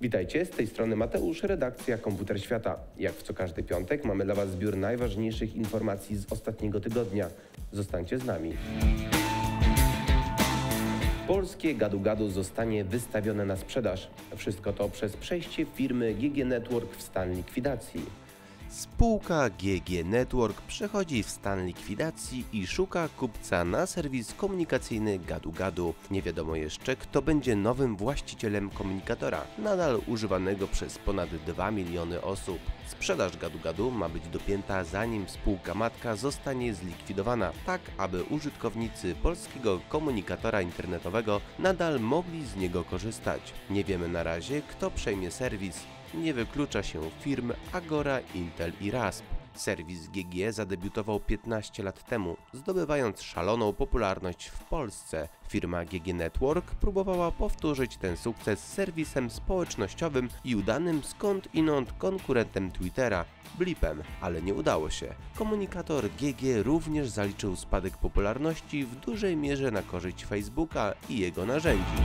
Witajcie, z tej strony Mateusz, redakcja Komputer Świata. Jak w co każdy piątek mamy dla Was zbiór najważniejszych informacji z ostatniego tygodnia. Zostańcie z nami. Polskie gadu-gadu zostanie wystawione na sprzedaż. Wszystko to przez przejście firmy GG Network w stan likwidacji. Spółka GG Network przechodzi w stan likwidacji i szuka kupca na serwis komunikacyjny gadu-gadu. Nie wiadomo jeszcze, kto będzie nowym właścicielem komunikatora, nadal używanego przez ponad 2 miliony osób. Sprzedaż gadu-gadu ma być dopięta, zanim spółka matka zostanie zlikwidowana, tak aby użytkownicy polskiego komunikatora internetowego nadal mogli z niego korzystać. Nie wiemy na razie, kto przejmie serwis. Nie wyklucza się firm Agora, Intel i Rasp. Serwis GG zadebiutował 15 lat temu, zdobywając szaloną popularność w Polsce. Firma GG Network próbowała powtórzyć ten sukces z serwisem społecznościowym i udanym skądinąd konkurentem Twittera, Blipem, ale nie udało się. Komunikator GG również zaliczył spadek popularności w dużej mierze na korzyść Facebooka i jego narzędzi.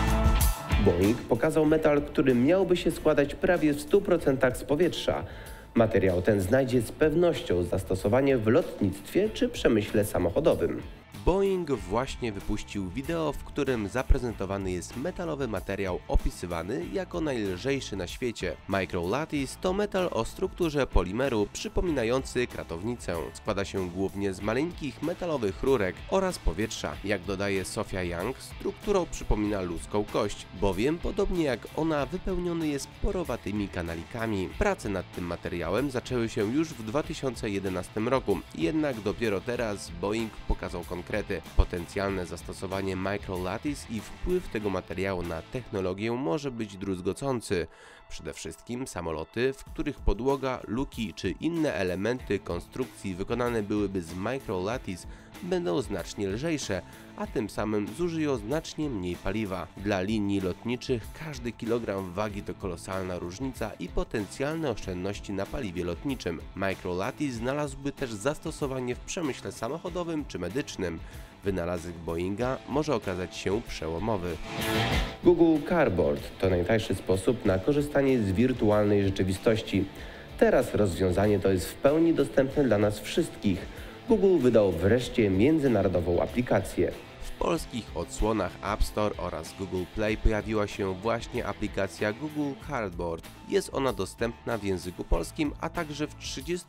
Boeing pokazał metal, który miałby się składać prawie w 100% z powietrza. Materiał ten znajdzie z pewnością zastosowanie w lotnictwie czy przemyśle samochodowym. Boeing właśnie wypuścił wideo, w którym zaprezentowany jest metalowy materiał opisywany jako najlżejszy na świecie. Micro-Lattice to metal o strukturze polimeru przypominający kratownicę. Składa się głównie z maleńkich metalowych rurek oraz powietrza. Jak dodaje Sophia Young, strukturą przypomina ludzką kość, bowiem podobnie jak ona wypełniony jest porowatymi kanalikami. Prace nad tym materiałem zaczęły się już w 2011 roku, jednak dopiero teraz Boeing pokazał konkretnie potencjalne zastosowanie Micro-Lattice i wpływ tego materiału na technologię może być druzgocący. Przede wszystkim samoloty, w których podłoga, luki czy inne elementy konstrukcji wykonane byłyby z Micro-Lattice, będą znacznie lżejsze, a tym samym zużyją znacznie mniej paliwa. Dla linii lotniczych każdy kilogram wagi to kolosalna różnica i potencjalne oszczędności na paliwie lotniczym. Micro-Lattice znalazłby też zastosowanie w przemyśle samochodowym czy medycznym. Wynalazek Boeinga może okazać się przełomowy. Google Cardboard to najtańszy sposób na korzystanie z wirtualnej rzeczywistości. Teraz rozwiązanie to jest w pełni dostępne dla nas wszystkich. Google wydał wreszcie międzynarodową aplikację. W polskich odsłonach App Store oraz Google Play pojawiła się właśnie aplikacja Google Cardboard. Jest ona dostępna w języku polskim, a także w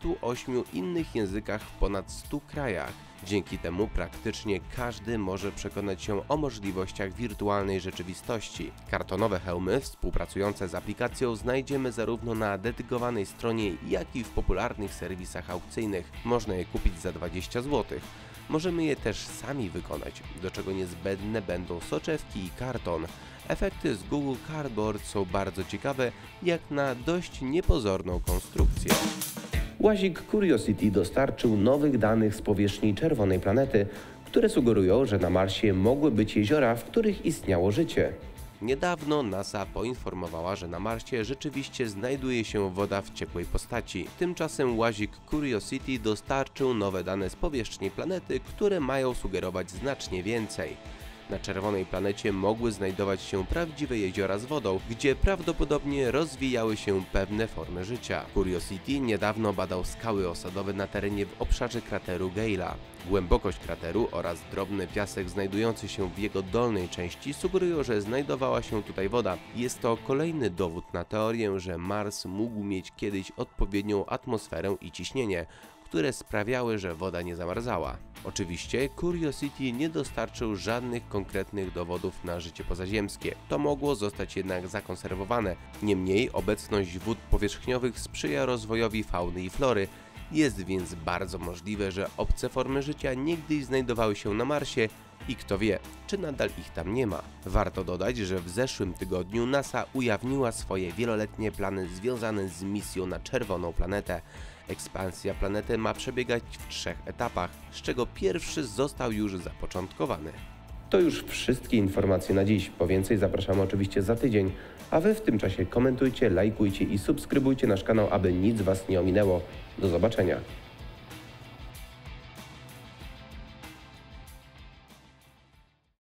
38 innych językach w ponad 100 krajach. Dzięki temu praktycznie każdy może przekonać się o możliwościach wirtualnej rzeczywistości. Kartonowe hełmy współpracujące z aplikacją znajdziemy zarówno na dedykowanej stronie, jak i w popularnych serwisach aukcyjnych. Można je kupić za 20 zł. Możemy je też sami wykonać, do czego niezbędne będą soczewki i karton. Efekty z Google Cardboard są bardzo ciekawe, jak na dość niepozorną konstrukcję. Łazik Curiosity dostarczył nowych danych z powierzchni czerwonej planety, które sugerują, że na Marsie mogły być jeziora, w których istniało życie. Niedawno NASA poinformowała, że na Marsie rzeczywiście znajduje się woda w ciepłej postaci. Tymczasem łazik Curiosity dostarczył nowe dane z powierzchni planety, które mają sugerować znacznie więcej. Na czerwonej planecie mogły znajdować się prawdziwe jeziora z wodą, gdzie prawdopodobnie rozwijały się pewne formy życia. Curiosity niedawno badał skały osadowe na terenie w obszarze krateru Gale'a. Głębokość krateru oraz drobny piasek znajdujący się w jego dolnej części sugerują, że znajdowała się tutaj woda. Jest to kolejny dowód na teorię, że Mars mógł mieć kiedyś odpowiednią atmosferę i ciśnienie, które sprawiały, że woda nie zamarzała. Oczywiście Curiosity nie dostarczył żadnych konkretnych dowodów na życie pozaziemskie. To mogło zostać jednak zakonserwowane. Niemniej obecność wód powierzchniowych sprzyja rozwojowi fauny i flory. Jest więc bardzo możliwe, że obce formy życia niegdyś znajdowały się na Marsie i kto wie, czy nadal ich tam nie ma. Warto dodać, że w zeszłym tygodniu NASA ujawniła swoje wieloletnie plany związane z misją na czerwoną planetę. Ekspansja planety ma przebiegać w 3 etapach, z czego pierwszy został już zapoczątkowany. To już wszystkie informacje na dziś. Po więcej zapraszamy oczywiście za tydzień, a Wy w tym czasie komentujcie, lajkujcie i subskrybujcie nasz kanał, aby nic Was nie ominęło. Do zobaczenia.